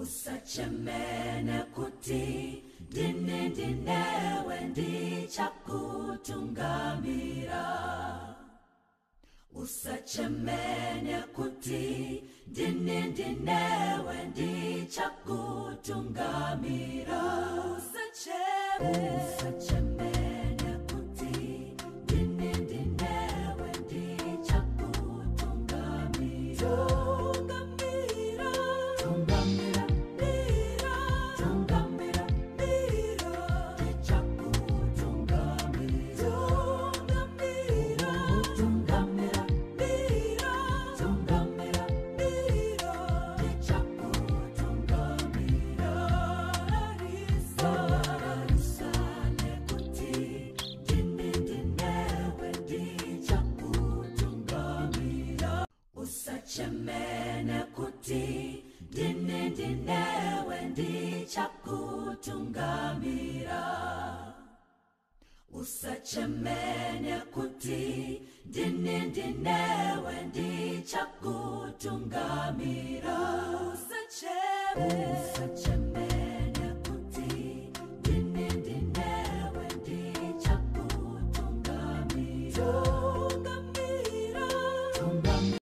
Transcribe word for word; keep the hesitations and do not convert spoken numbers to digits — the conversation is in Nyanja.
Usachemene kuti ndine ndinewe ndichakutungamira. Usachemene kuti ndine ndinewe ndichakutungamira. Usachemene, usachemene kuti ndine ndinewe ndichakutungamira. Tungamira, tungamira, tungamira, mira, ndichakutungamira. Tungamira, tungamira, mira, tungamira, mira, ndichakutungamira. Usale kuti ndine ndinewe ndichakutungamira. Usachemene kuti ndine ndinewe ndichakutungamira. Usachemene kuti ndine ndinewe ndichakutungamira. Usachemene, usachemene.